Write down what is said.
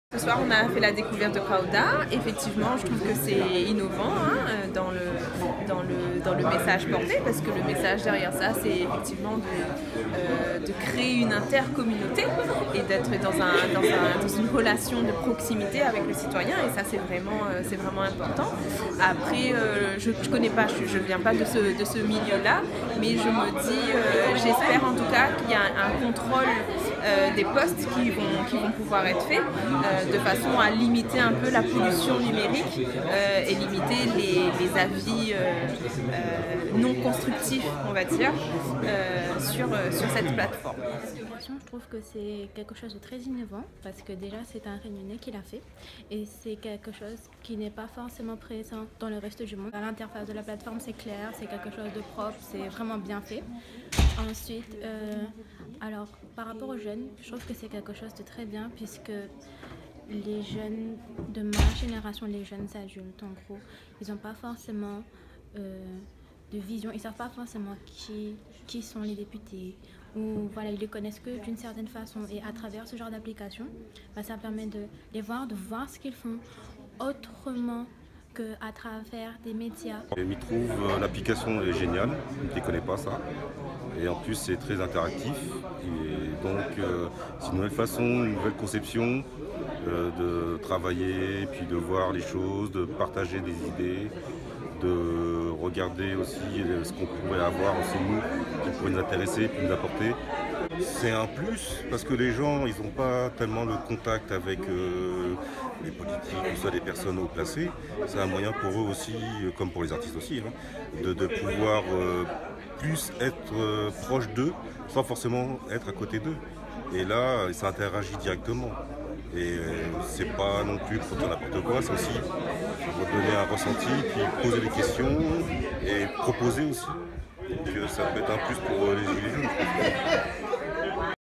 Ce soir, on a fait la découverte de Cauda. Effectivement, je trouve que c'est innovant dans le message porté, parce que le message derrière ça, c'est effectivement de créer une intercommunauté et d'être dans une relation de proximité avec le citoyen. Et ça, c'est vraiment important. Après, je ne connais pas, je ne viens pas de ce milieu-là, mais je me dis, j'espère en tout cas qu'il y a un contrôle des postes qui vont pouvoir être faits de façon à limiter un peu la pollution numérique et limiter les avis non constructifs, on va dire, sur cette plateforme. Je trouve que c'est quelque chose de très innovant parce que déjà c'est un Réunionnais qui l'a fait et c'est quelque chose qui n'est pas forcément présent dans le reste du monde. L'interface de la plateforme c'est clair, c'est quelque chose de propre, c'est vraiment bien fait. Ensuite, alors par rapport aux jeunes, je trouve que c'est quelque chose de très bien puisque les jeunes de ma génération, les jeunes adultes en gros, ils n'ont pas forcément de vision, ils ne savent pas forcément qui sont les députés ou voilà, ils les connaissent que d'une certaine façon et à travers ce genre d'application, ça permet de les voir, de voir ce qu'ils font autrement qu'à travers des médias. Je trouve l'application est géniale, je ne connais pas ça. Et en plus c'est très interactif. Et donc c'est une nouvelle façon, une nouvelle conception de travailler, puis de voir les choses, de partager des idées, de regarder aussi ce qu'on pourrait avoir aussi nous, qui pourrait nous intéresser, puis nous apporter. C'est un plus parce que les gens ils n'ont pas tellement le contact avec les politiques ou soit des personnes haut placées. C'est un moyen pour eux aussi, comme pour les artistes aussi, de pouvoir plus être proche d'eux sans forcément être à côté d'eux. Et là, ça interagit directement. Et c'est pas non plus pour dire n'importe quoi, c'est aussi pour donner un ressenti, puis poser des questions et proposer aussi. Donc ça peut être un plus pour les gilets jaunes.